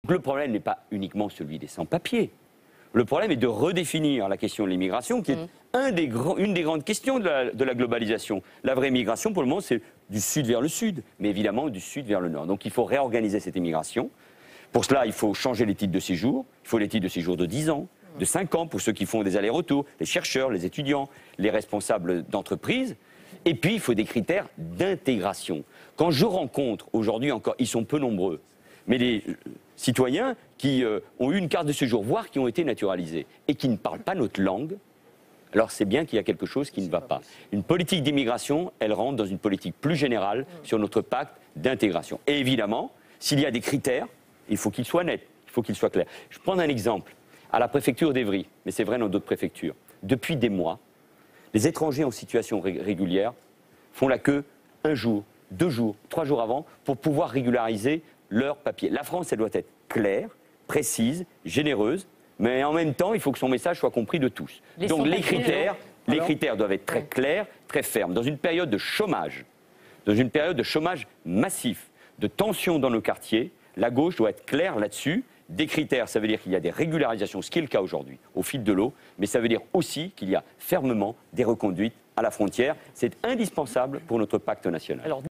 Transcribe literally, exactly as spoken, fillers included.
Le problème n'est pas uniquement celui des sans-papiers. Le problème est de redéfinir la question de l'immigration, qui est mmh. un des grands, une des grandes questions de la, de la globalisation. La vraie immigration, pour le moment, c'est du sud vers le sud, mais évidemment du sud vers le nord. Donc il faut réorganiser cette immigration. Pour cela, il faut changer les titres de séjour. Il faut les titres de séjour de dix ans, de cinq ans, pour ceux qui font des allers-retours, les chercheurs, les étudiants, les responsables d'entreprise. Et puis, il faut des critères d'intégration. Quand je rencontre, aujourd'hui encore, ils sont peu nombreux, mais les citoyens qui euh, ont eu une carte de séjour, voire qui ont été naturalisés, et qui ne parlent pas notre langue, alors c'est bien qu'il y a quelque chose qui ne va pas. Une politique d'immigration, elle rentre dans une politique plus générale sur notre pacte d'intégration. Et évidemment, s'il y a des critères, il faut qu'ils soient nets, il faut qu'ils soient clairs. Je prends un exemple. À la préfecture d'Évry, mais c'est vrai dans d'autres préfectures, depuis des mois, les étrangers en situation ré régulière font la queue un jour, deux jours, trois jours avant pour pouvoir régulariser leurs papiers. La France, elle doit être claire, précise, généreuse, mais en même temps, il faut que son message soit compris de tous. Les Donc les critères, les Alors critères doivent être très clairs, très fermes. Dans une période de chômage, dans une période de chômage massif, de tension dans nos quartiers, la gauche doit être claire là-dessus. Des critères, ça veut dire qu'il y a des régularisations, ce qui est le cas aujourd'hui, au fil de l'eau, mais ça veut dire aussi qu'il y a fermement des reconduites à la frontière. C'est indispensable pour notre pacte national. Alors,